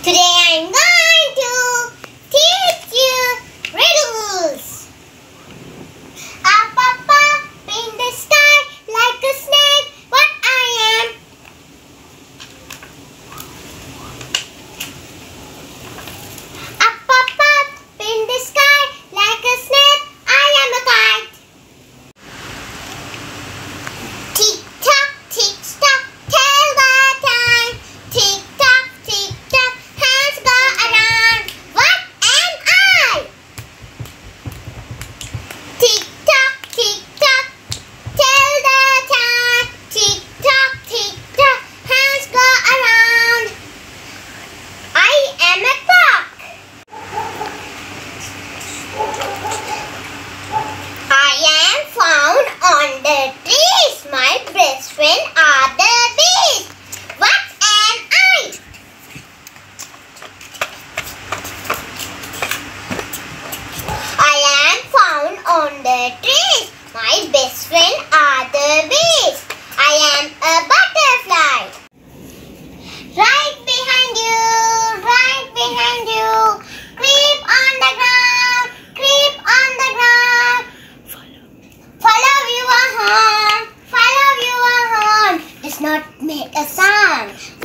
Today I am going to teach you riddles. Up, up, up in the sky like a snake, what I am. Up, up in the sky like a snake, I am a kite. Tick tock, tick tock, tell the time. Tick tock, tick tock, hands go around. What am I? Tick tock, tell the time. Tick tock, hands go around. I am a clock. I am found on the trees. My best friend are the bees. What am I? I am found on the trees. My best friend are the bees. I am a butterfly. Right behind you. Creep on the ground. Follow your horn. Does not make a sound.